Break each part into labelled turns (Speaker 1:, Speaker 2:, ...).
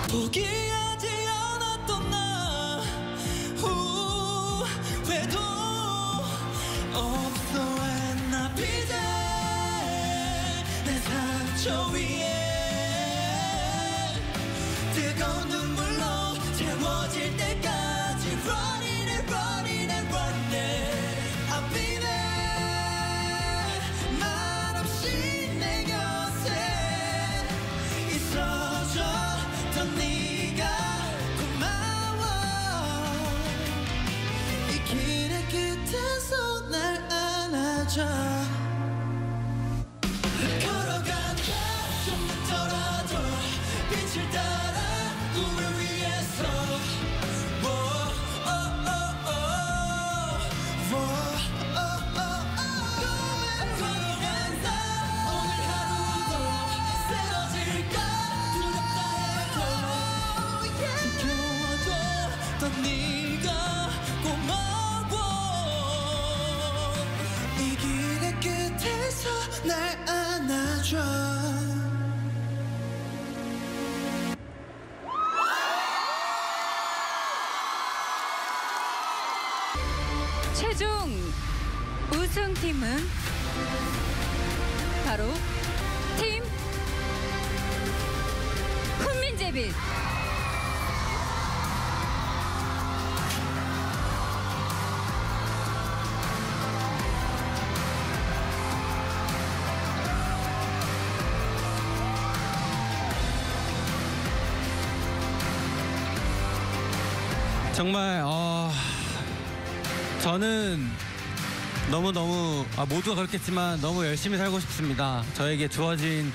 Speaker 1: 포기하지 않았던 나 후회도 없어. And I'll be there. 내 상처 위에 뜨거운 눈물로 채워질 때까지 running and running and running. I'll be there. 말없이 내 곁에 있어줬던 네가 고마워. 이 길의 끝에서 날 안아줘. 걸어간다 좀 늦더라도 빛을 따라 꿈을 위해서. 걸어간다 오늘 하루도 쓰러질까 두렵다 해도 지켜줘던 네가 고마워. 이 길의 끝에서 날 안아줘.
Speaker 2: 최종 우승팀은 바로 팀 훈민제빛.
Speaker 3: 정말 저는 너무너무 모두가 그렇겠지만 너무 열심히 살고 싶습니다. 저에게 주어진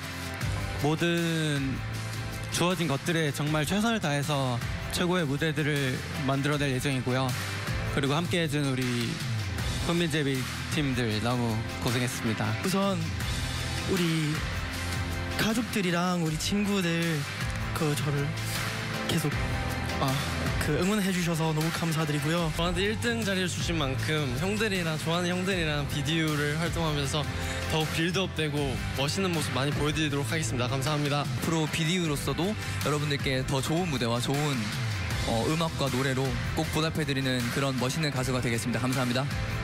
Speaker 3: 것들에 정말 최선을 다해서 최고의 무대들을 만들어낼 예정이고요. 그리고 함께해준 우리 훈민제빛 팀들 너무 고생했습니다.
Speaker 4: 우선 우리 가족들이랑 우리 친구들 저를 계속 응원해 주셔서 너무 감사드리고요.
Speaker 5: 저한테 1등 자리를 주신 만큼 형들이랑 좋아하는 형들이랑 비디오를 활동하면서 더욱 빌드업되고 멋있는 모습 많이 보여드리도록 하겠습니다. 감사합니다.
Speaker 6: 앞으로 비디오로서도 여러분들께 더 좋은 무대와 좋은 음악과 노래로 꼭 보답해드리는 그런 멋있는 가수가 되겠습니다. 감사합니다.